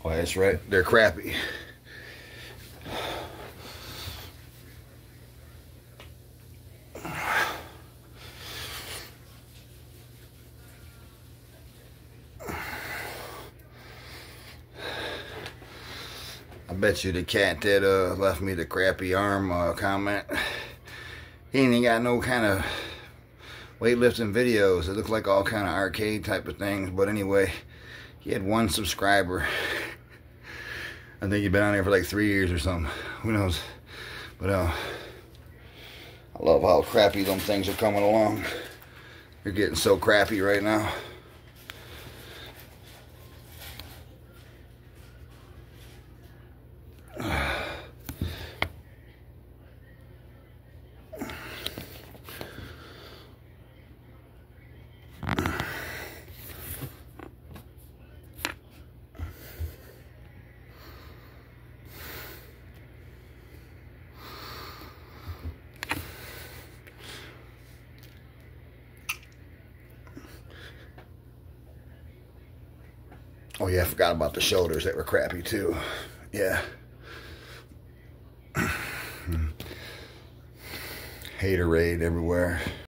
Oh, that's right. They're crappy. I bet you the cat that left me the crappy arm comment, he ain't got no kind of weightlifting videos. It looked like all kind of arcade type of things. But anyway, he had 1 subscriber. I think he'd been on there for like 3 years or something. Who knows? But I love how crappy them things are coming along. They're getting so crappy right now. Oh yeah, I forgot about the shoulders that were crappy too. Yeah. Hateraid everywhere.